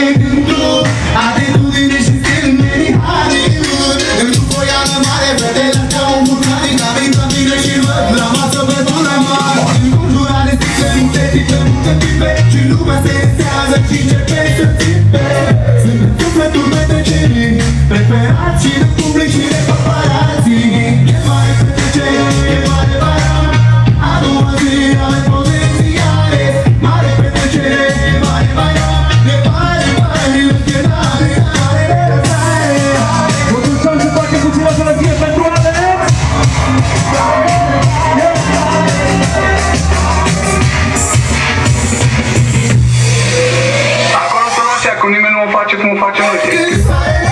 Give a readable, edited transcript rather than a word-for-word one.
gândul, atitudine și stil mini Hollywood. În foială mare, fetele ca un vulcanic, am intrat bine și văd la masă pe zona mare. Înconjurat de sticle sintetice, multe tipe, și lumea se însează și începe să țipe. Sunt în sufletul petrecerii, preferat și de public și de paparații. E mare petrecere, e mare baram, a doua zi ale potențiale. Mare petrecere, e mare baram, e mare bani, e mare, mare răzare. Mulțumim să facem puțină sănăție pentru Alex! Acolo să nu așa, cum nimeni nu o face cum o facem noi.